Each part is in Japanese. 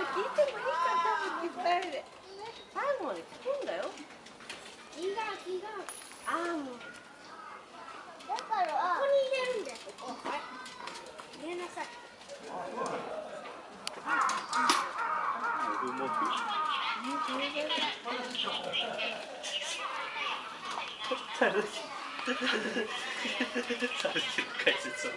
聞いてもいいから多分2人で最後まで聞くんだよ。 違う。 ああもうだからここに入れるんだよ。ここ。入れなさい。 されてる解説を。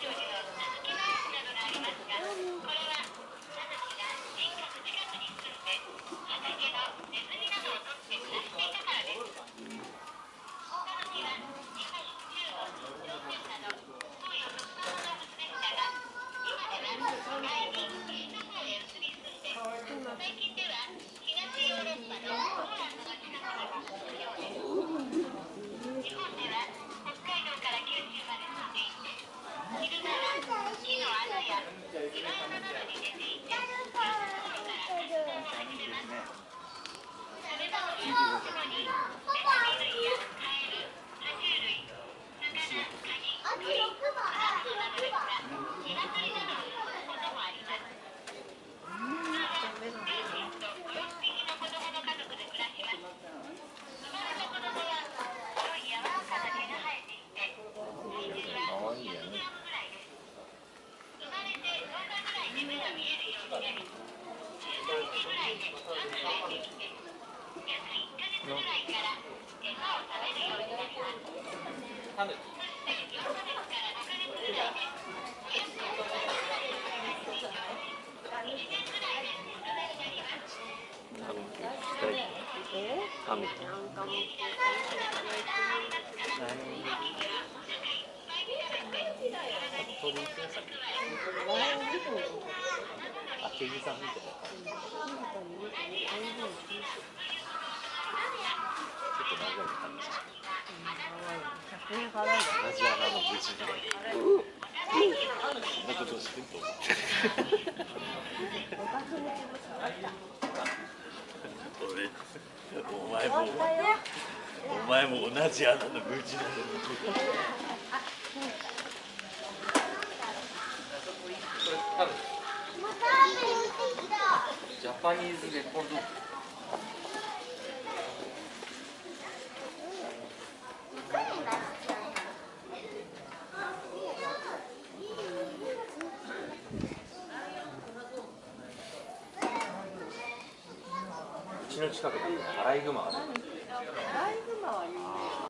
お前も同じ穴の無事だね。 ジャパニーズレコード。うちの近くにアライグマある。 アライグマは有名。